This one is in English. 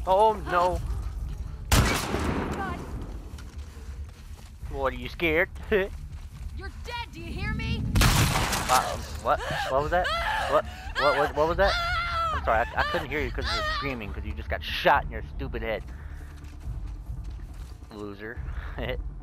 Oh no. God, What, are you scared? you're dead. Do you hear me? What? What was that? What was that? I'm sorry, I couldn't hear you because you were screaming because you just got shot in your stupid head. Loser.